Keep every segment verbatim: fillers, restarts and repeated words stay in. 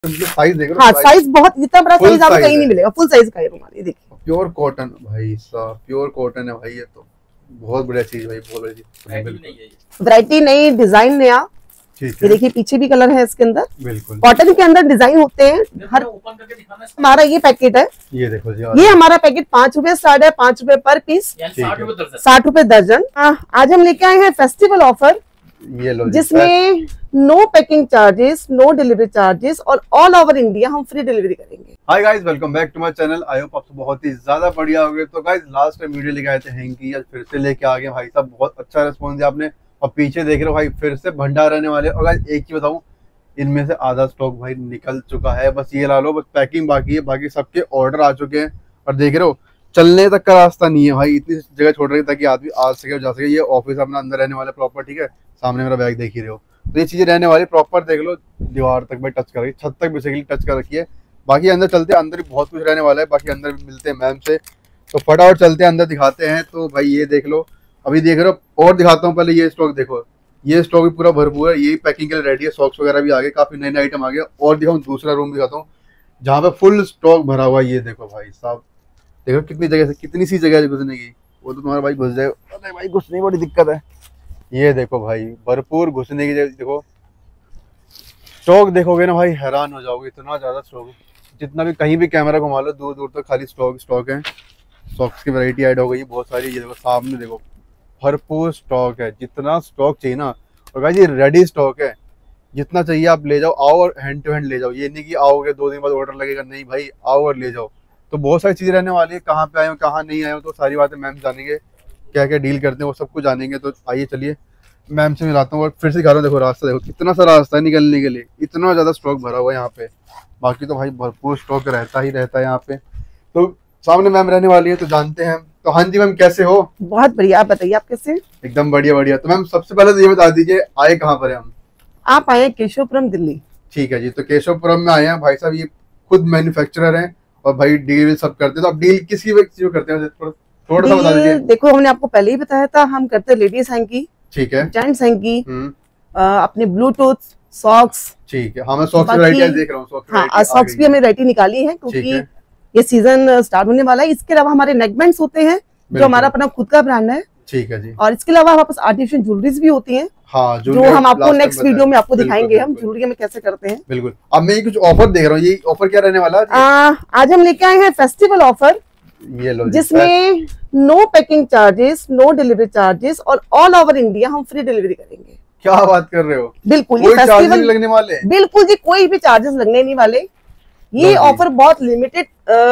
Size देख हाँ, size बहुत इतना बड़ा साइज आपको कहीं नहीं मिलेगा। फुल साइज का है रुमाल, ये देखिए। प्योर कॉटन भाई साहब, प्योर कॉटन है भाई। ये तो बहुत बढ़िया चीज भाई, बहुत बढ़िया चीज। वैरायटी नई, डिजाइन नया। ये देखिए पीछे भी कलर है इसके अंदर। बिल्कुल कॉटन के अंदर डिजाइन होते हैं। हर हमारा ये पैकेट है, ये देखो जी, ये हमारा पैकेट पाँच रुपए स्टार्ट है, पाँच रुपए पर पीस, साठ रुपए दर्जन। आज हम लेके आए हैं फेस्टिवल ऑफर, ये लो, जिसमें no packing charges, no delivery charges और ऑल ओवर इंडिया हम फ्री डिलीवरी करेंगे। Hi guys, welcome back to my channel. I hope आप सब बहुत ही ज्यादा बढ़िया हो गए। तो गाइस लास्ट टाइम वीडियो लेके आए थे हैंकी, आज फिर से लेके आ गए भाई साहब। बहुत अच्छा रिस्पॉन्स दिया आपने और पीछे देख रहे हो भाई फिर से भंडार रहने वाले। और गाइस एक चीज बताऊं, इनमें से आधा स्टॉक भाई निकल चुका है, बस ये ला लो, बस पैकिंग बाकी है। बाकी सबके ऑर्डर आ चुके हैं और देख रहे हो चलने तक का रास्ता नहीं है भाई, इतनी जगह छोड़ रहे हैं ताकि आदमी आ सके और जा सके। ये ऑफिस अपना अंदर रहने वाला प्रॉपर, ठीक है। सामने मेरा बैग देख ही रहे हो, तो ये चीजें रहने वाली प्रॉपर। देख लो दीवार तक भाई टच कर रखी, छत तक बेसिकली टच कर रखी है। बाकी अंदर चलते हैं, अंदर भी बहुत कुछ रहने वाला है। बाकी अंदर भी मिलते हैं मैम से, तो फटाफट चलते हैं अंदर, दिखाते हैं। तो भाई ये देख लो, अभी देख रहे हो और दिखाता हूँ। पहले ये स्टॉक देखो, ये स्टॉक भी पूरा भरपूर है, यही पैकिंग के लिए रेडी है। सॉक्स वगैरह भी आ गए, काफी नए नए आइटम आ गए। और दिखाऊँ दूसरा रूम दिखाता हूँ जहाँ पे फुल स्टॉक भरा हुआ है। ये देखो भाई साहब, देखो कितनी जगह से, कितनी सी जगह है घुसने की। वो तो तुम्हारा भाई घुस जाए, अरे भाई घुसने की बड़ी दिक्कत है। ये देखो भाई भरपूर घुसने की जगह। देखो स्टॉक देखोगे ना भाई हैरान हो जाओगे, इतना ज्यादा स्टॉक। जितना भी कहीं भी कैमरा घुमा लो, दूर दूर तक खाली स्टॉक स्टॉक है। सॉक्स की वैरायटी ऐड हो गई बहुत सारी। ये देखो सामने देखो भरपूर स्टॉक है, जितना स्टॉक चाहिए ना। और गाइस ये रेडी स्टॉक है, जितना चाहिए आप ले जाओ, आओ और हैंड टू हैंड ले जाओ। ये नहीं कि आओगे दो दिन बाद ऑर्डर लगेगा, नहीं भाई आओ और ले जाओ। तो बहुत सारी चीजें रहने वाली है, कहाँ पे आए हो कहाँ नहीं आए हो, तो सारी बातें मैम जानेंगे, क्या क्या डील करते हैं वो सब कुछ जानेंगे। तो आइए चलिए मैम से मिलाता हूँ और फिर से दिखा रहा हूँ। देखो रास्ता देखो, कितना सा रास्ता है निकलने के लिए, इतना ज्यादा स्टॉक भरा हुआ है यहाँ पे। बाकी तो भाई भरपूर स्टॉक रहता ही रहता है यहाँ पे। तो सामने मैम रहने वाली है, तो जानते हैं। तो हाँ जी मैम, कैसे हो? बहुत बढ़िया, आप बताइए आप कैसे? एकदम बढ़िया बढ़िया। तो मैम सबसे पहले तो ये बता दीजिए आए कहाँ पर है हम? आप आए केशवपुरम दिल्ली। ठीक है जी, तो केशवपुरम में आए हैं भाई साहब। ये खुद मैन्युफैक्चरर हैं और भाई डील सब करते हैं। तो आप डील किसी चीज करते हैं, थोड़ा सा बता दीजिए। देखो हमने आपको पहले ही बताया था, हम करते हैं लेडीज हैंकी, ठीक है, जेंट्स हैंकी, अपने ब्लूटूथ, सॉक्स। ठीक है, हाँ मैं सॉक्स की वैरायटी देख रहा हूँ। हाँ सॉक्स भी हमने वैरायटी निकाली है, क्योंकि ये सीजन स्टार्ट होने वाला है। इसके अलावा हमारे नेकबैंड्स होते हैं, जो हमारा अपना खुद का ब्रांड है, ठीक है जी। और इसके अलावा हमारे पास आर्टिफिशियल ज्वेलरीज भी होती हैं, हाँ, जो हम आपको नेक्स्ट वीडियो में आपको दिखाएंगे हम ज्वेलरी में कैसे करते हैं। बिल्कुल। अब मैं कुछ ऑफर देख रहा हूँ, ये ऑफर क्या रहने वाला है? आज हम लेके आए हैं फेस्टिवल ऑफर, ये लो, जिसमें no packing charges, no delivery charges और ऑल ओवर इंडिया हम फ्री डिलीवरी करेंगे। क्या बात कर रहे हो? बिल्कुल, कोई चार्जेस नहीं लगने वाले? बिल्कुल जी, कोई भी चार्जेस लगने नहीं वाले। ये ऑफर बहुत लिमिटेड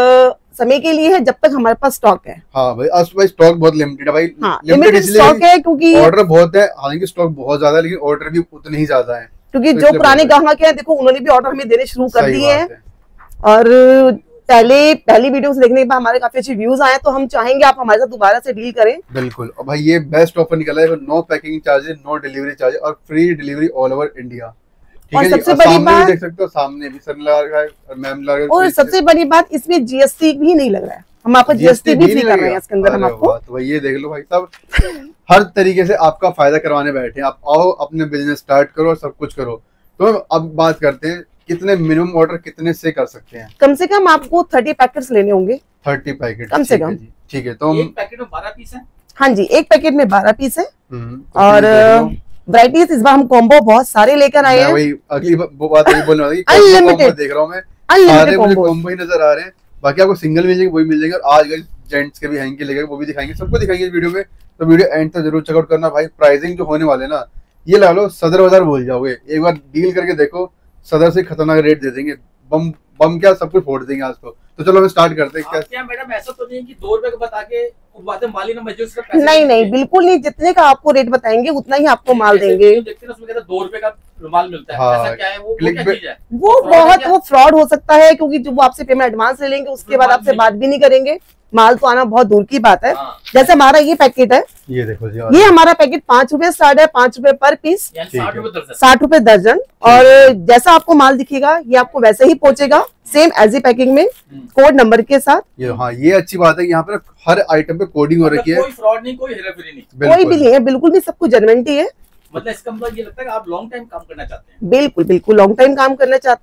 समय के लिए है, जब तक हमारे पास स्टॉक है। हाँ भाई, आज भाई स्टॉक बहुत लिमिटेड है भाई। हाँ, लिमिटेड स्टॉक है क्योंकि ऑर्डर बहुत है। हालांकि स्टॉक बहुत ज्यादा है, लेकिन ऑर्डर भी उतने ही ज्यादा है, क्योंकि जो पुराने ग्राहक हैं देखो उन्होंने भी ऑर्डर हमें देने शुरू कर दिए हैं। और पहले पहली वीडियो से देखने के बाद हमारे काफी अच्छे व्यूज आए, तो हम चाहेंगे आप हमारे साथ दोबारा से डील करें। बिल्कुल। और भाई ये बेस्ट ऑफर निकला है, no packing charges, no delivery charges और free delivery all over India. और सबसे बड़ी बात, देख सकते हो सामने भी सर लगा रखा है और मैम लगा रखा है। और सबसे बड़ी बात, इसमें जीएसटी भी नहीं लग रहा है, हम आपको जीएसटी भी फ्री कर रहे हैं इसके अंदर हम आपको। तो भाई ये देख लो भाई साहब, हर तरीके से आपका फायदा करवाने बैठे हैं। आप आओ अपने बिजनेस स्टार्ट करो और सब कुछ करो। तो अब बात करते हैं, कितने मिनिमम ऑर्डर कितने से कर सकते हैं? कम से कम आपको थर्टी पैकेट्स लेने होंगे। थर्टी पैकेट कम से कम, ठीक है। तो एक पैकेट में बारह पीस है। हाँ जी, एक पैकेट में बारह पीस है। तो और वैरायटीज इस बार हम कॉम्बो बहुत सारे लेकर आए हैं। वही अगली बात वही बोलने वाली है, अनलिमिटेड देख रहा हूँ मैं, सारे मुझे कॉम्बो ही नजर आ रहे हैं। बाकी आपको सिंगल मिल जाएंगे, वही मिल जाएंगे। और आज जेंट्स के भी हैंकी लेंगे, वो भी दिखाएंगे, सबको दिखाएंगे इस वीडियो में। तो वीडियो एंड तक जरूर चेकआउट करना भाई। प्राइसिंग जो होने वाले ना, ये ला लो सदर बाजार भूल जाओगे, एक बार डील करके देखो, सदर से खतरनाक रेट दे देंगे। बम बम क्या सब कुछ फोड़ देंगे आज तो। तो चलो हम स्टार्ट करते हैं। क्या मैडम ऐसा तो नहीं कि दो रुपए का बता के माली ना मजदूर से नहीं नहीं, बिल्कुल नहीं। जितने का आपको रेट बताएंगे उतना ही आपको माल देंगे। देखते हैं उसमें कहते दो रुपए का रुमाल मिलता है। हाँ, ऐसा क्या है वो, वो क्या चीज है? वो बहुत वो फ्रॉड हो सकता है, क्योंकि जब वो आपसे पेमेंट एडवांस ले लेंगे उसके बाद आपसे बात भी नहीं करेंगे। माल तो आना बहुत दूर की बात है। जैसे हमारा ये पैकेट है, ये देखो जी, ये हमारा पैकेट पाँच रुपए स्टार्ट है, पाँच रुपए पर पीस, साठ रुपए दर्जन। और जैसा आपको माल दिखेगा ये आपको वैसे ही पहुंचेगा, सेम एज ए पैकिंग में, कोड नंबर के साथ। ये हाँ, ये अच्छी बात है कि यहाँ पर हर आइटम पे कोडिंग हो रखी है। कोई फ्रॉड नहीं, कोई हेराफेरी नहीं, कोई भी नहीं है, बिल्कुल भी सब कुछ जेन्युइन है। मतलब इसका मतलब ये लगता है कि आप लॉन्ग टाइम काम करना चाहते हैं। बिल्कुल बिल्कुल लॉन्ग टाइम काम करना चाहते हैं।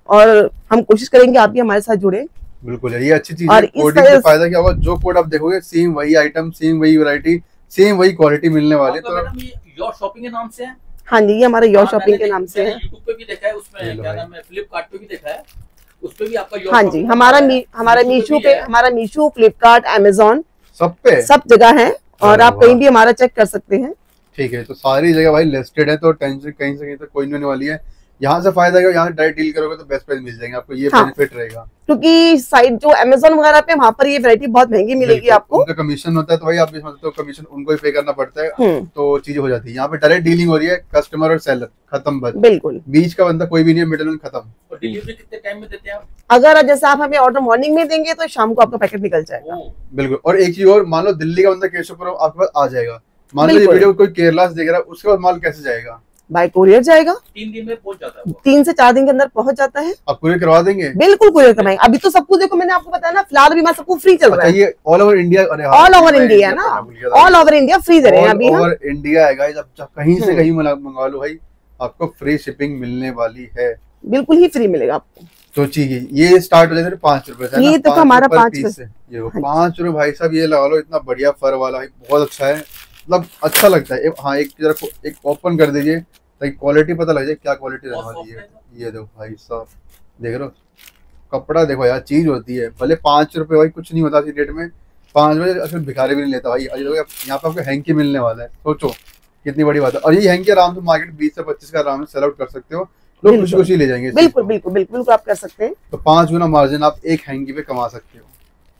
और हम कोशिश करेंगे आप भी हमारे साथ जुड़े। बिल्कुल ये अच्छी चीज और है। कोडिंग से फायदा क्या होगा, जो कोड आप देखोगे सेम वही आइटम, सेम वही वैरायटी, सेम वही क्वालिटी मिलने वाली। तो मैडम ये योर शॉपिंग के नाम से है? हाँ जी, ये हमारा योर शॉपिंग के नाम से है। यूट्यूब पे भी देखा है, उसमें क्या नाम है, फ्लिपकार्ट पे भी देखा है, उस पे भी आपका योर हाँ जी, हमारा हमारा मीशो पे, हमारा मीशो, फ्लिपकार्ट, अमेजोन सब पे सब जगह है और आप कहीं भी हमारा चेक कर सकते हैं। ठीक है, तो सारी जगह भाई लिस्टेड है, तो टेंशन कहीं से कहीं तक कोई नहीं होने वाली है। यहाँ से फायदा है, यहाँ से डायरेक्ट डील करोगे तो बेस्ट प्राइस मिल जाएंगे आपको, ये हाँ, बेनिफिट रहेगा। क्योंकि साइट जो अमेज़न वगैरह पे वहाँ पर ये वैरायटी बहुत महंगी मिलेगी आपको, उनका कमीशन होता है, तो भाई आप भी समझते हो कमीशन उनको ही पे करना पड़ता है, तो चीजें हो जाती है। यहाँ पे डायरेक्ट डीलिंग हो रही है, कस्टमर और सेलर खत्म, बस बिल्कुल बीच का बंदा कोई भी नहीं है, मिडल मैन खत्म। और डिलीवरी कितने टाइम में देते हैं आप? अगर जैसे आप हमें ऑर्डर मॉर्निंग में देंगे तो शाम को आपका पैकेट निकल जाएगा। बिल्कुल। और एक चीज और, मान लो दिल्ली का बंदा केशवपुरम आपके पास आ जाएगा, मान लो ये वीडियो कोई केरला से देख रहा है, उसके बाद माल कैसे जाएगा? बाय कुरियर जाएगा, तीन दिन में पहुंच जाता है वो। तीन से चार दिन के अंदर पहुंच जाता है। आप कुरियर करवा देंगे? बिल्कुल कुरियर करवाएंगे। अभी तो सब कुछ देखो, मैंने आपको बताया ना, फिलहाल भी मैं सबको फ्री चल रहा है। ये all over India, all over India है ना, ऑल ओवर इंडिया फ्री दे रहे हैं अभी। ऑल ओवर इंडिया है गाइस, अब कहीं से कहीं मंगा लो भाई, आपको फ्री शिपिंग मिलने वाली है, बिल्कुल ही फ्री मिलेगा आपको। सोचिए ये स्टार्ट हो जाता है पांच रुपए से, ये तो हमारा पांच रुपए, ये पांच रुपए भाई साहब, ये लगा लो, इतना बढ़िया फर वाला है, बहुत अच्छा है, मतलब अच्छा लगता है। हाँ एक जरा एक ओपन कर दीजिए ताकि क्वालिटी पता लग जाए क्या क्वालिटी रहने वाली है। ये देखो भाई साहब, देख रहे हो कपड़ा, देखो यार चीज होती है, भले पांच रुपए भाई कुछ नहीं होता इस रेट में, पांच रुपए असल भिखारी भी नहीं लेता भाई। यहाँ पे आपको हैंकी मिलने वाला है, सोचो कितनी बड़ी बात है। और ये हैंकी आराम से मार्केट बीस से पच्चीस का आराम से सेल आउट कर सकते हो, लोग खुशी खुशी ले जाएंगे। बिल्कुल बिल्कुल बिल्कुल आप कर सकते हैं। तो पांच गुना मार्जिन आप एक हैंकी पे कमा सकते हो।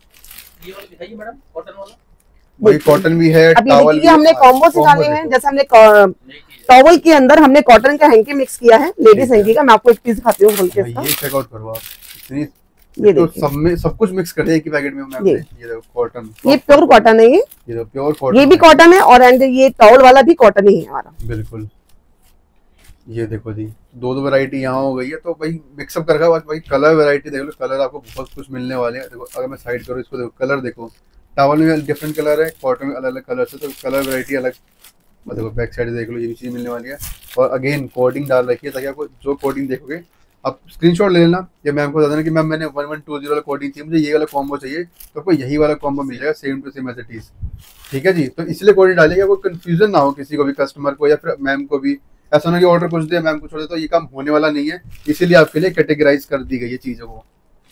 ये वाला दिखाइए मैडम, कॉटन वाला। वही कॉटन भी है, टॉवल भी हमने कॉम्बो निकाले हैं। जैसे हमने टॉवल के अंदर हमने कॉटन का हैंकी मिक्स किया है, लेडीज हैंकी का। मैं आपको एक पीस दिखाती हूँ खोल के इसका, ये चेक आउट करो आप। इतनी ये तो सब में सब कुछ मिक्स कर दिया एक ही पैकेट में। मैं ये, ये देखो कॉटन, ये प्योर कॉटन है, ये ये देखो प्योर कॉटन, ये भी कॉटन है और एंड ये टॉवल वाला भी कॉटन ही है हमारा। बिल्कुल। ये देखो जी, दो दो वैरायटी यहाँ हो गई है, तो भाई मिक्सअप करके भाई कलर वैरायटी देख लो, कलर आपको बहुत कुछ मिलने वाले हैं। देखो अगर मैं साइड करूँ इसको, देखो कलर देखो, टॉवल में डिफरेंट कलर है, कॉटन में अलग अलग कलर है, तो कलर वैरायटी अलग। और देखो बैक साइड देख लो, ये भी चीज मिलने वाली है। और अगेन कोडिंग डाल रखी है ताकि आपको जो कोडिंग देखोगे आप स्क्रीनशॉट ले लेना, या मैम को बता देना कि मैम मैंने वन वन टू जीरो वाला कोडिंग चाहिए, मुझे ये वाला कॉम्बो चाहिए, तो आपको यही वाला कॉम्बो मिल जाएगा same to same as it is. ठीक है जी, तो इसलिए कोडिंग डालिएगा, कोई कंफ्यूजन ना हो किसी को भी, कस्टमर को या फिर मैम को भी। ऐसा ना कि ऑर्डर कुछ दे मैम को छोड़ दे, तो ये काम होने वाला नहीं है, इसीलिए आपके लिए कैटेगराइज कर दी गई है चीजों को।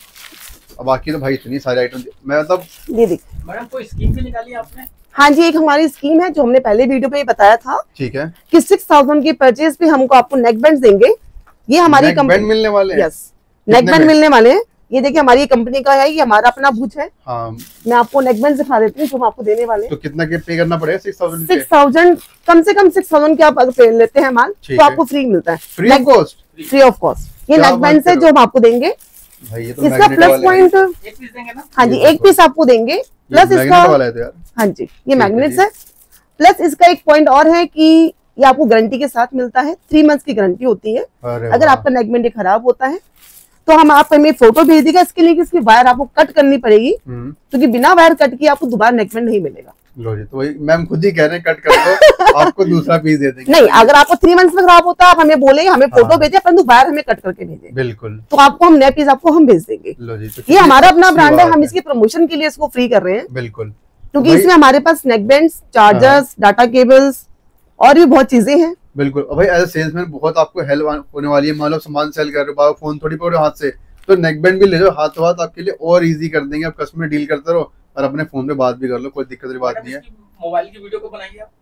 अब बाकी तो भाई इतनी सारे आइटम, मैं मतलब ये देखिए मैडम कोई स्कीम भी निकाली आपने? हाँ जी, एक हमारी स्कीम है जो हमने पहले वीडियो पे बताया था। ठीक है, कि सिक्स थाउजेंड की परचेज पे हमको आपको नेक बैंड देंगे। ये हमारी कंपनी मिलने वाले हैं। यस, नेक बैंड मिलने वाले हैं। ये देखिए हमारी कंपनी का है, ये हमारा अपना भुज है। हाँ, मैं आपको नेक बैंड दिखा देती हूँ जो हम आपको देने वाले हैं। तो कितना के पे करना पड़ेगा? सिक्स थाउजेंड सिक्स थाउजेंड कम से कम सिक्स थाउजेंड के आप अगर लेते हैं माल तो आपको फ्री मिलता है, free of cost, free of cost. ये नेक बैंड से जो हम आपको देंगे भाई, ये तो इसका प्लस पॉइंट, एक पीस देंगे ना? हाँ जी एक पीस आपको देंगे, प्लस इसका वाला है तो यार, हाँ जी ये मैग्नेट्स है। प्लस इसका एक पॉइंट और है कि ये आपको गारंटी के साथ मिलता है, थ्री मंथ्स की गारंटी होती है। अगर आपका नेक बैंड खराब होता है तो हम आप हमें फोटो भेज देगा, इसके लिए इसकी वायर आपको कट करनी पड़ेगी, क्योंकि तो बिना वायर कट किए आपको दोबारा नेक बैंड नहीं मिलेगा। लो जी, तो वही मैम खुद ही कह रहे हैं कट कर दो, आपको दूसरा पीस दे देंगे। नहीं, अगर आपको थ्री मंथ्स में खराब होता है आप हमें बोले, हमें फोटो भेजे, परंतु वायर हमें कट करके भेजे, बिल्कुल, तो आपको हम नया पीस आपको हम भेज देंगे। लो जी, तो ये हमारा अपना ब्रांड है, हम इसकी प्रमोशन के लिए इसको फ्री कर रहे हैं। बिल्कुल, क्योंकि इसमें हमारे पास neck bands, chargers, data cables और भी बहुत चीजें हैं। बिल्कुल। और भाई एज ए सेल्समैन बहुत आपको हेल्प होने वाली है। मान लो सामान सेल कर रहे हो, फोन थोड़ी पकड़ो हाथ से, तो नेक बैंड भी ले जाओ हाथों हाथ, आपके लिए और इजी कर देंगे। आप कस्टमर डील करते रहो और अपने फोन पे बात भी कर लो, कोई दिक्कत वाली बात नहीं है। मोबाइल की वीडियो को बनाइए आप।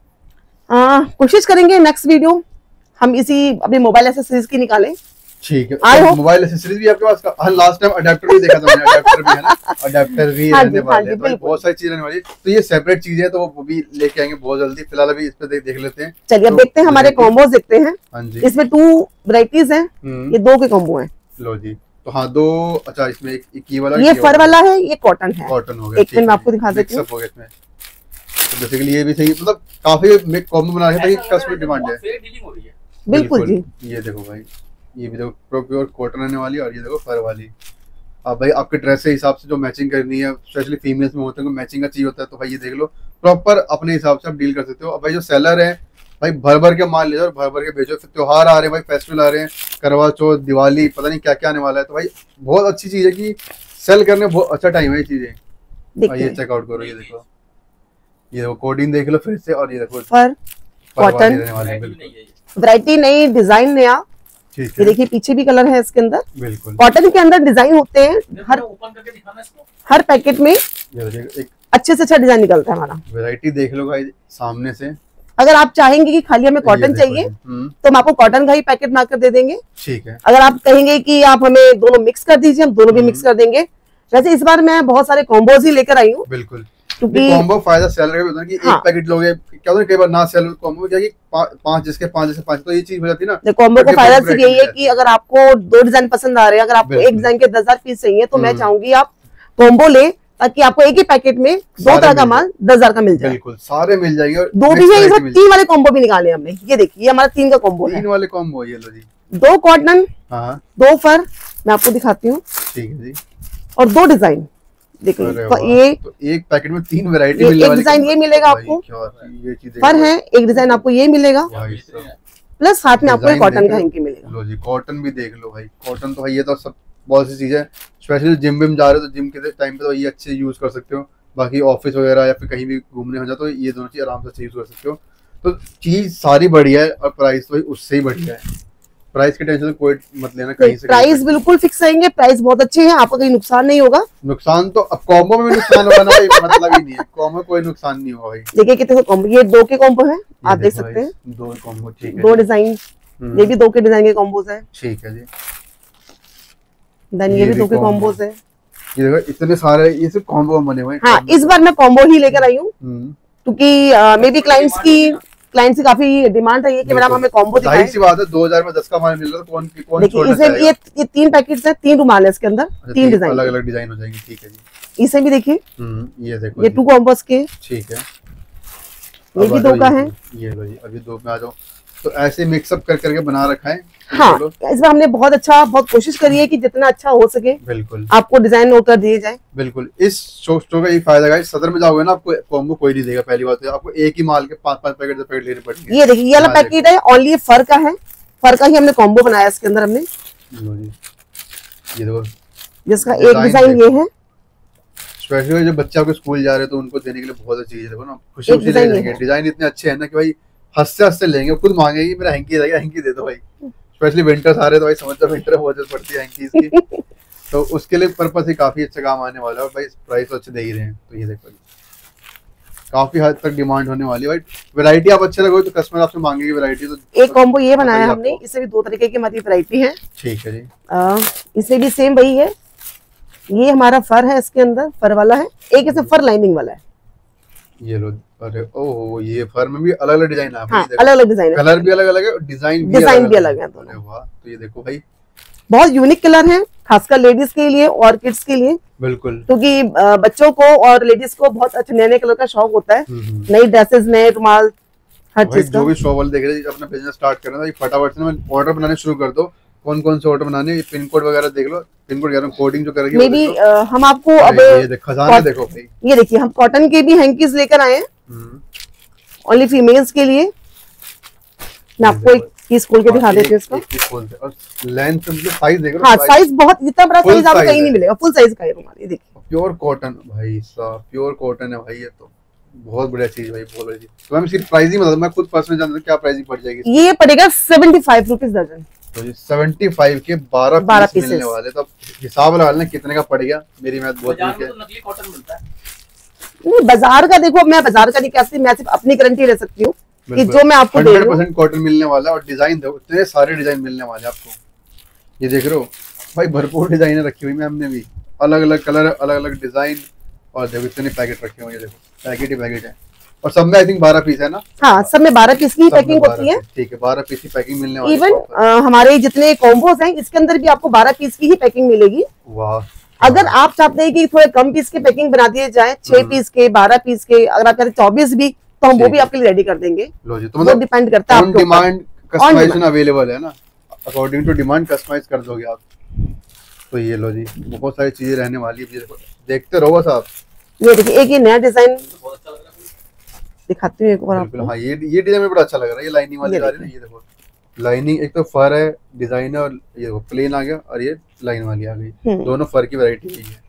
आ, कोशिश करेंगे नेक्स्ट वीडियो हम इसी अपने मोबाइल एक्सेसरीज की निकालें। ठीक है, मोबाइल एक्सेसरीज भी आपके पास? हाँ, लास्ट टाइम अडेप्टर भी देखा था मैंने, अडेप्टर भी है ना, अडेप्टर भी रहने वाले हैं, तो बहुत सारी चीजें रहने वाली है। तो ये सेपरेट चीजें है, तो वो भी लेके आएंगे बहुत जल्दी। फिलहाल अभी इस पे देख, देख लेते हैं। चलिए अब देखते हैं हमारे कॉम्बोज देखते हैं। हाँ जी, इसमें टू वैरायटीज हैं, ये दो के कॉम्बो हैं। लो जी, तो हाँ दो, अच्छा इसमें एक, एक ये वाला, ये फर वाला है, ये कॉटन है। कॉटन हो गया, एक मिनट मैं आपको दिखा देती हूँ। तो बेसिकली ये भी सही, मतलब काफी कॉम्बो बना रहे हैं, कस्टमर डिमांड है। बिल्कुल जी, ये देखो भाई, ये भी देखो प्योर कॉटन रहने वाली, और ये देखो फर वाली। अब भाई आपके ड्रेस के हिसाब से जो मैचिंग करनी है, स्पेशली फीमेल्स में होते हैं मैचिंग का चाहिए होता है, तो भाई ये देख लो प्रॉपर अपने हिसाब से आप डील कर सकते हो। अब भाई जो सेलर है भाई भर भर के माल ले जाओ, भर भर के बेचो। फिर त्योहार आ रहे हैं भाई, फेस्टिवल आ रहे हैं, करवा चौथ, दिवाली, पता नहीं क्या क्या आने वाला है, तो भाई बहुत अच्छी चीज है कि सेल करने बहुत अच्छा टाइम है ये चीजें। ये चेकआउट करो, ये देखो, ये देखो कोडिंग देख लो फिर से, और ये देखो फर कॉटन, वैरायटी नई, डिजाइन नया। ये देखिए पीछे भी कलर है इसके अंदर, बिल्कुल कॉटन के अंदर डिजाइन होते हैं। हर ओपन करके दिखाना इसको, हर पैकेट में एक अच्छे से अच्छा डिजाइन निकलता है हमारा। वैरायटी देख लो भाई सामने से। अगर आप चाहेंगे कि खाली हमें कॉटन चाहिए तो हम आपको कॉटन का ही पैकेट बना कर दे देंगे, ठीक है। अगर आप कहेंगे कि आप हमें दोनों मिक्स कर दीजिए, हम दोनों भी मिक्स कर देंगे। वैसे इस बार मैं बहुत सारे कॉम्बोज ही लेकर आई हूँ, बिल्कुल, क्योंकि कॉम्बो फायदा सेल रहे होता है कि हाँ, एक पैकेट लोगे, क्या होता है कई बार ना सेल कॉम्बो, क्या कि पांच जिसके पांच जैसे पांच, तो ये चीज हो जाती है ना। कॉम्बो का फायदा सिर्फ यही है कि अगर आपको दो डिजाइन पसंद आ रहे हैं, अगर आपको एक डिजाइन के दस हजार पीस चाहिए, तो मैं चाहूंगी आप कॉम्बो ले, ताकि आपको एक ही पैकेट में दो तरह का माल दस हजार का मिल जाए। बिल्कुल, सारे मिल जाएंगे। और दो भी है, इसमें तीन वाले कॉम्बो भी निकाले हमने। ये देखिए, ये हमारा तीन का कॉम्बो है, तीन वाले कॉम्बो। ये लो जी, दो कॉटन, हाँ, दो फर, मैं आपको दिखाती हूँ, ठीक है जी, और दो डिजाइन। देखिए ये तो एक पैकेट में तीन वैरायटी मिलने वाली। एक डिजाइन ये मिलेगा आपको, फर है, एक डिजाइन आपको ये मिलेगा, प्लस साथ में आपको कॉटन का हैंकी मिलेगा। लो जी, कॉटन भी देख लो भाई, कॉटन तो भाई ये तो सब बहुत सी चीजें, स्पेशली जिम विम जा रहे हो तो जिम के टाइम पे तो ये अच्छे यूज कर सकते हो। बाकी ऑफिस वगैरह या फिर कहीं भी घूमने हो जाए तो ये दोनों चीज आराम से यूज कर सकते हो। तो चीज सारी बढ़िया है, और प्राइस तो उससे ही बढ़िया है। प्राइस की टेंशन कोई मत लेना कहीं से, प्राइस बिल्कुल फिक्स रहेंगे, प्राइस बहुत अच्छे हैं, आपको कहीं नुकसान नहीं होगा। नुकसान तो अब कॉम्बो में भी नुकसान होगा ना, मतलब ही नहीं है, कॉम्बो कोई नुकसान नहीं होगा भाई। देखिए कितने कॉम्बो, ये दो के कॉम्बो है, आप देख सकते हैं, दो कॉम्बो, ठीक है, दो डिजाइन, ये भी दो के डिजाइन के कॉम्बोज है, ठीक है जी। देन ये भी दो के कॉम्बोज है। ये देखो इतने सारे, ये सिर्फ कॉम्बो बने हुए हैं। हाँ, इस बार मैं कॉम्बो ही लेकर आई हूँ, क्योंकि मे बी क्लाइंट्स की क्लाइंट से काफी डिमांड है कि मैडम हमें कॉम्बो दिखाएं। जाहिर सी बात है, दो हजार में दस का माल मिल रहा है, तो कौन कौन छोड़ना चाहेगा। ये ये तीन पैकेट्स हैं, तीन रुमाल है इसके अंदर, तीन डिजाइन, अलग अलग डिजाइन हो जाएंगे, ठीक है जी। इसे भी देखिए, ये देखो, ये टू कॉम्बोस के, ठीक है, ये भी दो का है। ये लो जी, अभी दो में आ जाओ। तो ऐसे मिक्सअप कर करके बना रखा है। हाँ, इस बार हमने बहुत अच्छा, बहुत कोशिश करी है कि जितना अच्छा हो सके बिल्कुल आपको डिजाइन होकर दिए जाए। बिल्कुल, इस स्टोर का ये फायदा है, सदर में जाओगे ना आपको कॉम्बो कोई नहीं देगा। पहली बात है, आपको एक ही माल के पांच पांच पैकेट पैकेट लेने पड़ेंगे। ये देखिए, ये वाला पैकेट है, ओनली ये फर का है, फर का ही हमने कॉम्बो बनाया इसके अंदर हमने। ये देखो, जिसका एक डिजाइन ये है, स्पेशली जब बच्चा को स्कूल जा रहे हैं तो उनको देने के लिए बहुत अच्छी चीज है ना, खुशी खुशी ले जाएंगे। डिजाइन इतने अच्छे हैं ना कि भाई हंसते हंसते लेंगे, खुद मांगेगी मेरा हैंकी रहेगा, हैंकी दे दो भाई। स्पेशली विंटर्स आ रहे तो भाई समझते विंटर में बहुत जरूरत पड़ती है हैंकीज की, तो उसके लिए पर्पस ही काफी अच्छा काम आने वाला है। और भाई प्राइस तो अच्छे दे ही रहे हैं, तो ये देखो काफी हद तक डिमांड होने वाली है भाई। वैरायटी आप अच्छे लगोगे तो कस्टमर आपसे मांगेगी वैरायटी। तो एक कॉम्बो ये बनाया हमने, इससे भी दो तरीके की हमारी वैरायटी है, ठीक है जी। इससे भी सेम वही है, ये हमारा फर है, इसके अंदर फर वाला है, एक इसमें फर लाइनिंग वाला है। ये लो, अरे ओह, ये फर में भी अलग अलग डिजाइन है, हाँ, अलग अलग डिजाइन है, कलर भी अलग अलग है, डिजाइन भी डिजाइन भी अलग है दोनों। वाह, तो ये देखो भाई बहुत यूनिक कलर है, खासकर लेडीज के लिए और किड्स के लिए, बिल्कुल, क्योंकि बच्चों को और लेडीज को बहुत अच्छे नए नए कलर का शौक होता है, नई ड्रेसेस, नए रुमाल, हर चीज का। जो भी शॉप वाले देख रहे हैं अपना बिजनेस स्टार्ट करना है, फटाफट से ऑर्डर बनाने शुरू कर दो। कौन कौन से ऑर्डर बनाने, पिन कोड वगैरह देख लो, पिन कोड कह रहा हूं, कोडिंग जो करेगी मे बी हम आपको अब ये खजाना देखो भाई, ये देखिए हम कॉटन के भी हैंकीज लेकर आए हैं ओनली फीमेल्स के लिए। मैं आपको एक पीस खोल के दिखा देती हूँ इसका, और लेंथ साइज देख लो। हाँ, साइज बहुत, इतना बड़ा साइज आपको कहीं नहीं मिलेगा, फुल साइज का है रुमाल। ये देखिए प्योर कॉटन भाई साहब, प्योर कॉटन है भाई, ये तो बहुत बढ़िया चीज भाई, बहुत बढ़िया चीज। तो मैम इसकी प्राइस ही बता, मैं खुद पर्सनली जानता हूं क्या प्राइस पड़ जाएगी। ये पड़ेगा सेवेंटी फाइव रुपीज दर्जन, तो ये सेवेंटी फाइव के बारह बारह पीस मिलने वाले। तो हिसाब लगा लेना कितने का पड़ गया, मेरी मैथ बहुत ठीक है। नकली कॉटन मिलता है नहीं, बाजार का देखो, मैं बाजार का नहीं कह सकती, मैं सिर्फ अपनी गारंटी ले सकती हूँ कि जो मैं आपको दे रही हूं हंड्रेड परसेंट कॉटन मिलने वाला है। और डिजाइन देखो, इतने सारे डिजाइन मिलने वाले आपको, ये देख रहे हो भाई, भरपूर डिजाइने रखी हुई है हमने भी, अलग अलग कलर, अलग अलग डिजाइन, और देखो इतने पैकेट रखे हुए हैं, ये देखो पैकेट ही पैकेट है, और सब में आई थिंक बारह पीस है ना। हाँ, सब में बारह पीस की पैकिंग होती है, ठीक है, बारह पीस की पैकिंग मिलने वाली है। इवन हमारे जितने कॉम्बोज हैं इसके अंदर भी आपको बारह पीस की ही पैकिंग मिलेगी। वाह, अगर आप चाहते हैं कि थोड़े कम पीस के पैकिंग बना दिए जाए, छह पीस के, बारह पीस के, अगर आप कहते हैं चौबीस भी, तो हम वो भी आपके लिए रेडी कर देंगे। लो जी, तो मतलब डिपेंड करता है आपके डिमांड, कस्टमाइजेशन अवेलेबल है ना, अकॉर्डिंग टू डिमांड कस्टमाइज कर दोगे आप। तो ये लो जी, बहुत सारी चीजें रहने वाली है, देखते रहो बस आप। ये देखिए, एक ये नया डिजाइन दिखाती हूँ एक बार आपको। हाँ, ये ये डिजाइन में बड़ा अच्छा लग रहा है, ये लाइनिंग वाली आ रही है ना, ये देखो लाइनिंग, एक तो फर है, डिजाइन है, और ये देखो प्लेन आ गया और ये लाइन वाली आ गई, दोनों फर की वैरायटी है ये।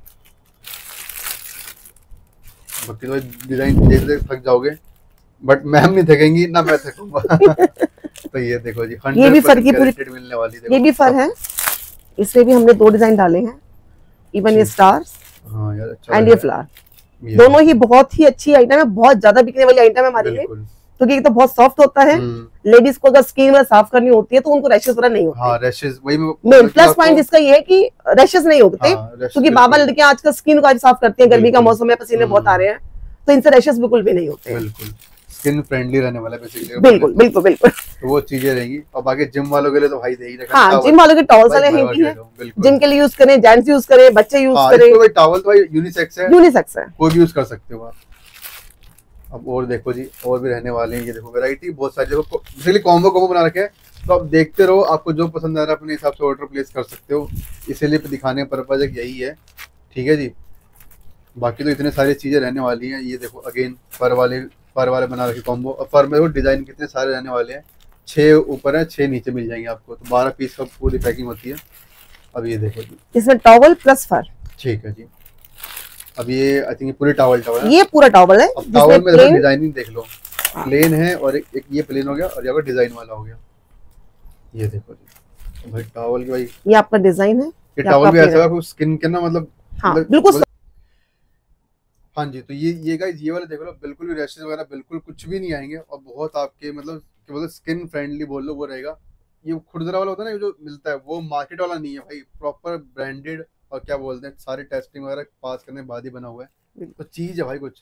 बाकी तो डिजाइन देख देख थक जाओगे, बट मैम नहीं थकेंगी ना, मैं थकूंगा। तो ये देखो जी, ये भी फर की पूरी मिलने वाली, देखो ये भी फर है, इसमें भी हमने दो डिजाइन डाले हैं, इवन ये स्टार्स हाँ यार अच्छा एंड ये फ्लावर, दोनों ही बहुत ही अच्छी आइटम है, बहुत ज्यादा बिकने वाली आइटम है हमारी ये, क्योंकि ये तो बहुत सॉफ्ट होता है, लेडीज को अगर स्किन में साफ करनी होती है तो उनको रैशेस वगैरह नहीं होते। हाँ, रैशेस वही मेन प्लस पॉइंट इसका ये है कि रैशेस नहीं होते, क्योंकि बाबा लड़कियां आजकल स्किन को आज साफ करती हैं, गर्मी का मौसम है, पसीने बहुत आ रहे हैं, तो इनसे रैशेस बिल्कुल भी नहीं होते। बिल्कुल स्किन फ्रेंडली रहने वाला बेसिकली, बिल्कुल बिल्कुल बिल्कुल, तो वो चीजें रहेंगी। और बाकी जिम वालों के लिए तो भाई दे ही रखा। हाँ, जिम वालों के टॉवल्स वाले हैंकी है, जिम के लिए यूज करें, जेंट्स यूज करें, बच्चे यूज करें, तो भाई टॉवल तो भाई यूनिसेक्स है, यूनिसेक्स है, कोई भी यूज कर सकते हो आप। अब और देखो जी, और भी रहने वाले हैं, ये देखो वैरायटी बहुत सारी, देखो बेसिकली कॉम्बो कॉम्बो बना रखे हैं, तो आप देखते रहो, आपको जो पसंद आ रहा है अपने हिसाब से ऑर्डर प्लेस कर सकते हो, इसीलिए दिखाने का पर्पज एक यही है, ठीक है जी। बाकी तो इतने सारी चीजें रहने वाली हैं, ये देखो अगेन फर वाले फर वाले बना रखे कॉम्बो, और फर में डिजाइन कितने सारे रहने वाले हैं, छह ऊपर है, छह नीचे मिल जाएंगे आपको, तो बारह पीस का पूरी पैकिंग होती है। अब ये देखो जी, इसमें टॉवल प्लस फर, ठीक है जी। अब ये आई थिंक पूरे टॉवल टॉवल है, ये पूरा टॉवल है, अब टॉवल में देखो डिजाइनिंग देख लो, प्लेन है और एक, एक ये प्लेन हो गया और ये डिजाइन वाला हो गया, ये देखो जी भाई टॉवल की, भाई ये आपका डिजाइन है, ये टॉवल भी ऐसा है स्किन के ना, मतलब हाँ बिल्कुल, हाँ जी। तो ये ये गाइस ये वाले देख लो, बिल्कुल भी रैशेस वगैरह बिल्कुल कुछ भी नहीं आएंगे, और बहुत आपके मतलब क्या बोलते स्किन फ्रेंडली बोल लो वो रहेगा। ये खुरदरा वाला होता है ना, जो मिलता है वो मार्केट वाला नहीं है भाई, प्रॉपर ब्रांडेड, और क्या बोलते हैं सारी टेस्टिंग वगैरह पास करने के बाद ही बना हुआ है, तो चीज है भाई कुछ।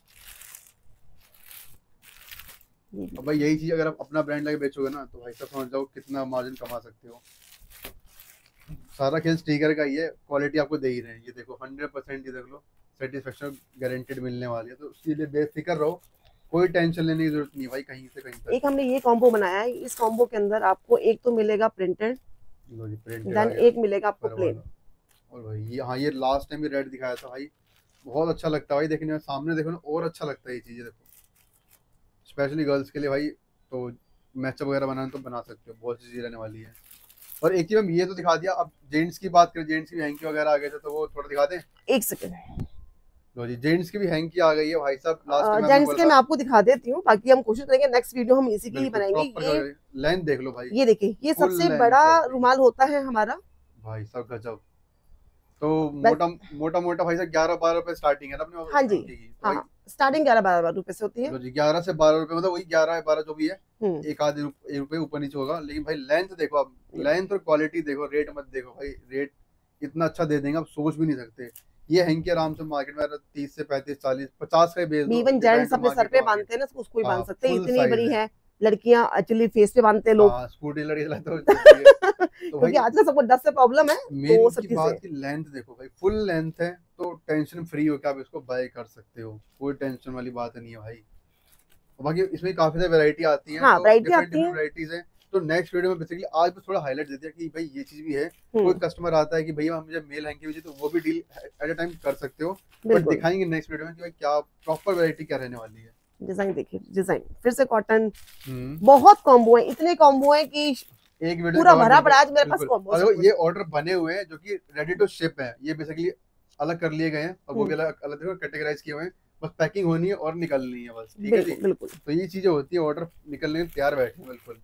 अब भाई यही चीज अगर आप अपना ब्रांड लगे बेचोगे ना, तो भाई साहब समझ जाओ कितना मार्जिन कमा सकते हो। सारा खेल स्टिकर का ही है, क्वालिटी आपको दे ही रहे हैं, ये देखो हंड्रेड परसेंट, ये देख लो सेटिस्फेक्शन गारंटेड मिलने वाली है, तो उसके लिए बेफिक्र रहो, कोई टेंशन लेने की जरूरत नहीं भाई कहीं से कहीं तक। एक हमने ये कॉम्बो बनाया है, इस कॉम्बो के अंदर आपको एक तो मिलेगा प्रिंटेड, देन एक मिलेगा आपको प्लेन, और भाई ये हाँ ये लास्ट टाइम भी रेड दिखाया था भाई, बहुत अच्छा लगता है भाई देखने में, सामने देखो ना और अच्छा लगता है ये चीजें, देखो स्पेशली गर्ल्स के लिए भाई, तो मैचअप वगैरह बनाना तो बना सकते हो, बहुत सी चीजें रहने वाली है। और एक चीज हम ये तो दिखा दिया, अब जेंट्स की बात करें, जेंट्स की हैंकी वगैरह आ गए थे, तो वो थोड़ा दिखा दें, एक सेकंड। लो जी, जेंट्स की भी हैंकी आ गई है भाई साहब, लास्ट जेंट्स के मैं आपको दिखा देती हूँ, बाकी हम कोशिश करेंगे नेक्स्ट वीडियो हम इसी की ही बनाएंगे। ये लेंथ देख लो भाई, ये देखिए, ये सबसे बड़ा रुमाल होता है हमारा भाई साहब, गजब। तो मोटा मोटा मोटा भाई साहब ग्यारह बारह रुपए स्टार्टिंग है ना अपने, हाँ जी, हाँ स्टार्टिंग ग्यारह बारह रुपए से होती है, लो जी ग्यारह से बारह रुपए, मतलब वही ग्यारह बारह जो भी है, एक आधे रुपए ऊपर नीचे होगा, लेकिन भाई लेंथ देखो आप, लेंथ और क्वालिटी देखो, रेट मत देखो भाई, रेट इतना अच्छा दे देंगे आप सोच भी नहीं सकते। ये हैंकी आराम से मार्केट में तीस से पैंतीस चालीस पचास का बेच दो, इवन जेंट्स अपने सर पे बांधते हैं ना, उसको ही बांध सकते हैं, इतनी बड़ी है, लड़कियां एक्चुअली फेस पे बांधते हैं लोग, हां स्कूटी लड़ी तो तो क्योंकि आजकल सबको डस्ट से प्रॉब्लम है, तो सब की बात की लेंथ देखो भाई, फुल लेंथ है, तो टेंशन फ्री हो के आप इसको बाय कर सकते हो, कोई टेंशन वाली बात नहीं है भाई। बाकी इसमें काफी सारी वैरायटी आती है, हाँ, वैरायटी आती है, वैरायटीज है, तो नेक्स्ट वीडियो में बेसिकली आज बस थोड़ा हाईलाइट दे दिया कि भाई ये चीज भी है, कोई कस्टमर आता है कि भैया मुझे मेल हैंकी चाहिए, तो वो भी डील एट अ टाइम कर सकते हो, बट दिखाएंगे नेक्स्ट वीडियो में कि भाई क्या प्रॉपर वैरायटी क्या रहने वाली है। डिजाइन देखिए, डिजाइन फिर से कॉटन, बहुत कॉम्बो है, इतने कॉम्बो है कि एक वीडियो पूरा भरा पड़ा आज मेरे पास कॉम्बो। ये ऑर्डर बने हुए हैं जो कि रेडी टू शिप है, ये बेसिकली अलग कर लिए गए हैं, और वो भी अलग अलग देखो कैटेगराइज किए हुए हैं, बस पैकिंग होनी है और निकलनी है बस, ठीक है जी, बिल्कुल। तो ये चीजें होती है, ऑर्डर निकलने में तैयार बैठे हैं बिल्कुल।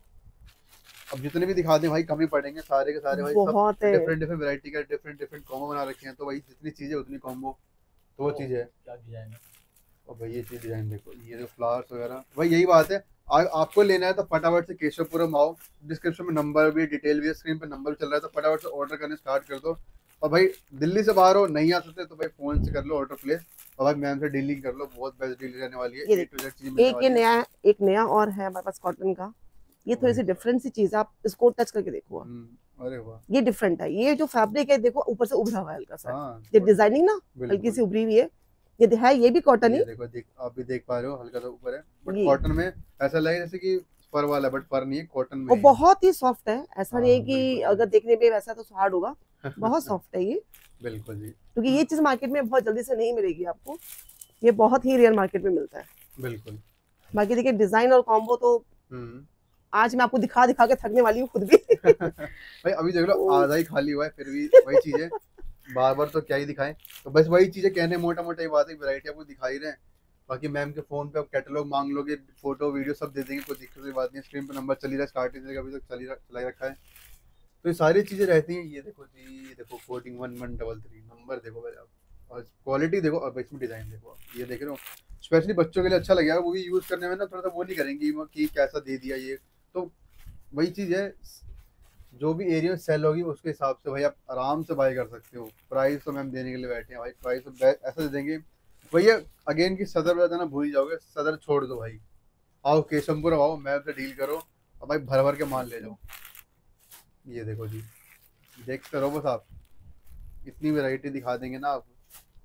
अब जितने भी दिखा दें भाई कम ही पड़ेंगे, सारे के सारे भाई बहुत सब डिफरेंट डिफरेंट वैरायटी का डिफरेंट डिफरेंट कॉम्बो बना रखे हैं, तो भाई जितनी चीजें उतनी कॉम्बो, तो वो चीज है। क्या डिजाइन है, और भाई ये चीज डिजाइन देखो, ये जो फ्लावर्स वगैरह, भाई यही बात है, आ, आपको लेना है तो फटाफट से केशवपुरम आओ, डिस्क्रिप्शन में नंबर भी डिटेल भी स्क्रीन पे नंबर चल रहा है, तो फटाफट से ऑर्डर करने स्टार्ट कर दो। और भाई दिल्ली से बाहर हो, नहीं आ सकते तो भाई फोन से कर लो ऑर्डर प्लेस, और भाई मैम से डीलिंग कर लो, बहुत बेस्ट डील रहने वाली है। एक ये नया एक नया और है हमारे पास कॉटन का, ये थोड़ी सी डिफरेंट सी चीज है, आप इसको टच करके देखो, अरे वाह ये डिफरेंट है, ये जो फैब्रिक है देखो ऊपर से उभरा हुआ है हल्का सा, ये डिजाइनिंग ना हल्की सी उभरी हुई है, ये है, ये भी कॉटन ही देखो, देख आप भी देख पा रहे हो, हल्का सा ऊपर है, बट कॉटन में ऐसा लगे जैसे कि फर वाला, बट फर नहीं है, कॉटन में, और बहुत ही सॉफ्ट है, ऐसा नहीं है कि अगर देखने में वैसा तो हार्ड होगा, बहुत सॉफ्ट है ये, बिल्कुल जी, क्योंकि ये चीज मार्केट में बहुत जल्दी से नहीं मिलेगी आपको, ये बहुत ही रेयर मार्केट में मिलता है, बिल्कुल। बाकी देखिए डिजाइन और कॉम्बो तो आज मैं आपको दिखा दिखा के थकने वाली हूँ खुद भी। भाई अभी देख लो आधा ही खाली हुआ है, फिर भी वही चीज है, बार बार तो क्या ही दिखाएं। तो बस वही चीजें कहने मोटा मोटा ही बात है, वैरायटी आपको दिखा ही रहे हैं। बाकी मैम के फोन पे आप कैटलॉग मांग लोगे, फोटो वीडियो सब दे देंगे, कोई दिक्कत की बात नहीं। स्क्रीन पे नंबर चल ही रहा है, स्टार्टिंग से अभी तक चल ही चला रखा है, तो ये सारी चीजें रहती हैं। ये देखो जी, ये देखो coating one one double three number देखो भाई आप, और क्वालिटी देखो, और इसमें डिजाइन देखो आप, ये देख रहे हो। स्पेशली बच्चों के लिए अच्छा लगेगा, वो भी यूज करने में ना थोड़ा सा वो नहीं करेंगे कि कैसा दे दिया ये। तो वही चीज है, जो भी एरिया में सेल होगी उसके हिसाब से भाई आप आराम से बाय कर सकते हो। प्राइस तो मैम देने के लिए बैठे हैं भाई, प्राइस तो ऐसा दे देंगे भैया। अगेन की सदर बताना ना भूल ही जाओगे, सदर छोड़ दो भाई, आओ केशवपुर आओ, मैम से डील करो और भाई भर भर के माल ले जाओ। ये देखो जी, देखते रहो बस आप, इतनी वैरायटी दिखा देंगे ना आप।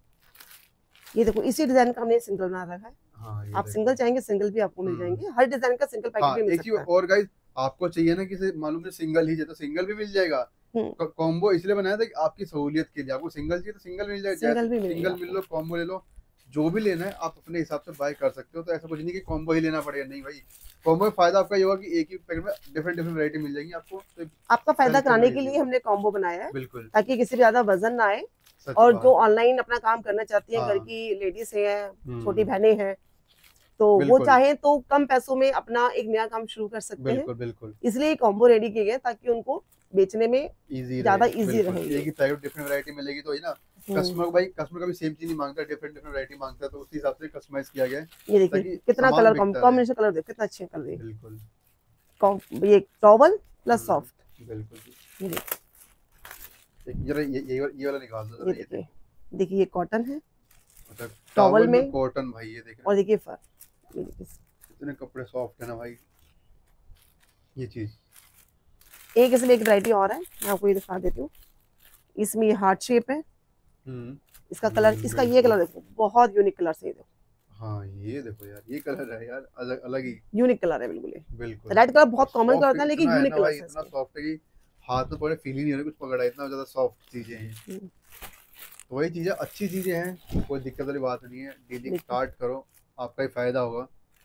ये देखो इसी डिजाइन का हमने सिंगल बना रखा है। हाँ, आप सिंगल चाहेंगे सिंगल भी आपको मिल जाएंगे, हर डिजाइन का सिंगल पैकेट हाँ, भी मिल एक सकता है। और गाइस आपको चाहिए ना कि मालूम है सिंगल ही चाहिए तो सिंगल भी मिल जाएगा। कॉम्बो इसलिए बनाया था कि आपकी सहूलियत के लिए, आपको सिंगल चाहिए तो सिंगल मिल जाएगा, सिंगल भी सिंगल मिल लो, कॉम्बो ले लो, जो भी लेना है आप अपने हिसाब से बाय कर सकते हो। तो ऐसा कुछ नहीं कि कॉम्बो ही लेना पड़ेगा, नहीं भाई। कॉम्बो में फायदा आपका ये होगा कि एक ही पैकेट में डिफरेंट डिफरेंट वैरायटी मिल जाएगी आपको। तो आपका फायदा कराने के लिए हमने कॉम्बो बनाया है, बिल्कुल, ताकि किसी भी ज्यादा वजन ना आए। और जो ऑनलाइन अपना काम करना चाहती हैं, हाँ। घर की लेडीज हैं, छोटी बहनें हैं, तो वो चाहें तो कम पैसों में अपना एक नया काम शुरू कर सकते बिल्कुल, हैं। बिल्कुल। इसलिए कॉम्बो रेडी किए गए ताकि उनको बेचने में ज्यादा इजी रहे। एक ही पैकेट डिफरेंट वैरायटी मिलेगी तो ही ना कस्टमर, भाई कस्टमर का भी सेम चीज नहीं मांगता, डिफरेंट डिफरेंट वैरायटी मांगता है, तो उसी हिसाब से कस्टमाइज किया गया है। ये देखिए कितना कलर कॉम्बिनेशन, कलर देखो कितना अच्छे कलर है। बिल्कुल, ये टॉवल प्लस सॉफ्ट, बिल्कुल। ये देखिए ये ये ये वाला निकाल दो। ये देखिए, देखिए ये कॉटन है, अच्छा टॉवल में कॉटन भाई, ये देखिए। और देखिए फर, ये देखिए इतने कपड़े सॉफ्ट है ना भाई। ये चीज एक इसमें एक वैरायटी और है, मैं आपको ये दिखा देती हूँ। इसमें ये हार्ट शेप है, इसका कलर, इसका ये कलर देखो, बहुत यूनिक कलर से, देखो। हाँ ये देखो यार, ये कलर है यार, अलग अलग ही यूनिक कलर है बिल्कुल। ये बिल्कुल, रेड कलर बहुत कॉमन कलर होता है, लेकिन यूनिक कलर है। इतना सॉफ्ट है कि हाथ में थोड़े फील ही नहीं हो रहा कुछ पकड़ा, इतना ज्यादा सॉफ्ट चीजें हैं। तो वही चीजें, अच्छी चीजें हैं, कोई दिक्कत वाली बात नहीं है। डीलिंग स्टार्ट करो, आपका ही फायदा होगा।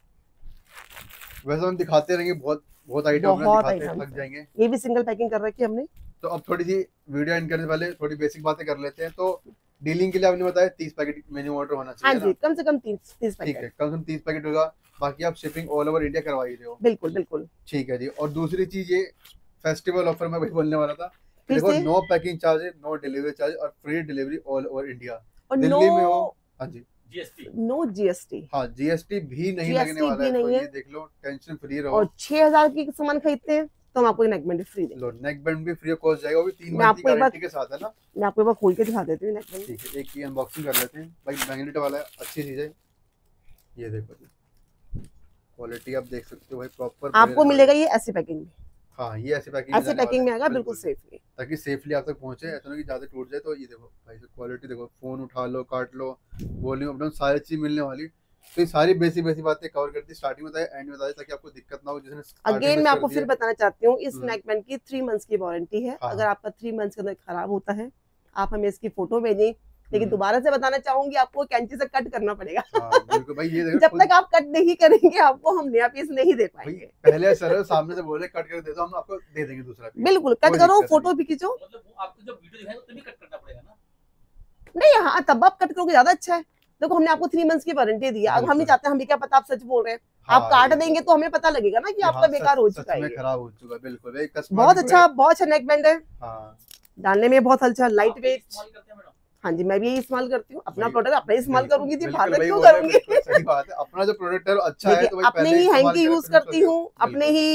वैसे हम दिखाते रहेंगे, बहुत बहुत आइटम दिखाते थक जाएंगे। ये भी सिंगल पैकिंग कर रखी है हमने। तो अब थोड़ी सी वीडियो एंड करने से पहले थोड़ी बेसिक बातें कर लेते हैं। तो डीलिंग के लिए आपने बताया तीस पैकेट मिनिमम ऑर्डर होना चाहिए। हाँ जी, कम से कम तीस तीस पैकेट। ठीक है, कम से कम तीस पैकेट होगा। बाकी आप शिपिंग ऑल ओवर इंडिया करवा ही रहे हो। बिल्कुल बिल्कुल, ठीक है जी। और दूसरी चीज, ये फेस्टिवल ऑफर में वही बोलने वाला था, देखो no packing charge, no delivery charge और free delivery all over India. Delhi में हो, हाँ जी, जीएसटी, नो जीएसटी, हाँ जीएसटी भी नहीं लगने वाला है, तो ये देख लो, टेंशन फ्री रहो। और छह हजार की सामान खरीदते हैं तो हम आपको नेक बैंड फ्री देंगे। लो, नेक बैंड भी फ्री ऑफ कॉस्ट जाएगा, वो भी तीन मंथ की गारंटी के साथ है ना। मैं आपको एक बार खोल के दिखा देती हूँ नेक बैंड। ठीक है, एक की अनबॉक्सिंग कर लेते हैं भाई। मैग्नेट वाला है, अच्छी चीज है। ये देखो जी, क्वालिटी आप देख सकते हो भाई, प्रॉपर आपको मिलेगा ये ऐसी पैकिंग में। हाँ, ये ऐसे पैकिंग ऐसे पैकिंग में आएगा, बिल्कुल सेफली, ताकि सेफली आप तक पहुंचे, ऐसा नहीं कि ज्यादा टूट जाए। तो ये देखो भाई, क्वालिटी देखो, फोन उठा लो, काट लो, वॉल्यूम अप डाउन सारी चीज मिलने वाली। तो ये सारी बेसिक बेसिक बातें कवर करती, स्टार्टिंग में बताया, एंड में बताया, ताकि आपको दिक्कत ना हो। जिसने अगेन मैं आपको फिर बताना चाहती हूँ, इस नेक बैंड की थ्री मंथ्स की वारंटी है। हाँ। अगर आपका थ्री मंथ्स के अंदर खराब होता है, आप हमें इसकी फोटो भेजें, लेकिन दोबारा से बताना चाहूंगी, आपको कैंची से कट करना पड़ेगा। हाँ, बिल्कुल भाई, ये जब तक आप कट नहीं करेंगे आपको हम नया पीस नहीं दे पाएंगे। पहले सर सामने से बोले कट कर दे दो, हम आपको दे देंगे दूसरा पीस। बिल्कुल, कट करो, फोटो भी खींचो। मतलब आपको जब वीडियो दिखाएंगे तभी कट करना पड़ेगा ना? नहीं, हाँ, तब आप कट करोगे ज्यादा अच्छा है। देखो, हमने आपको थ्री मंथ्स की वारंटी दी है। अब हम नहीं चाहते, हम भी क्या पता आप सच बोल रहे हैं। आप काट देंगे तो हमें पता लगेगा ना कि आपका बेकार हो चुका है, खराब हो चुका है। बिल्कुल, बहुत अच्छा, बहुत अच्छा नेक बैंड है। हाँ, डालने में बहुत अच्छा, लाइट वेट। मैडम हाँ जी, मैं भी यही इस्तेमाल करती हूँ। अपना प्रोडक्ट अपना इस्तेमाल करूंगी जी, बाहर क्यों करूंगी? करूंगी? सही बात है, अपना जो प्रोडक्ट है अच्छा है तो अपने ही हैंकी यूज करती हूँ, अपने ही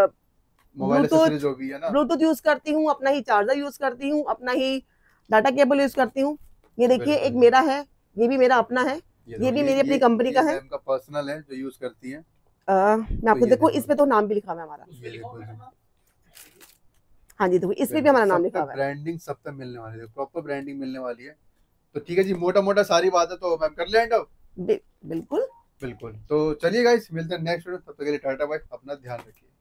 ब्लूटूथ जो भी है ना, ब्लूटूथ यूज करती हूँ, अपना ही चार्जर यूज करती हूँ, अपना ही डाटा केबल यूज करती हूँ। ये देखिए, एक मेरा है, ये भी मेरा अपना है, ये भी मेरी अपनी कंपनी का है, पर्सनल है, जो यूज करती है। मैं आपको देखो, इसमें तो नाम भी लिखा हुआ है हमारा। हाँ जी, देखो इसमें भी हमारा नाम लिखा हुआ है। ब्रांडिंग सब तक मिलने वाली है, प्रॉपर ब्रांडिंग मिलने वाली है। तो ठीक है जी, मोटा मोटा सारी बात है, तो मैम कर ले एंड अब। बिल्कुल बिल्कुल, तो चलिए गाइस, मिलते हैं नेक्स्ट वीडियो। तब तक के लिए टाटा बाय, अपना ध्यान रखिए।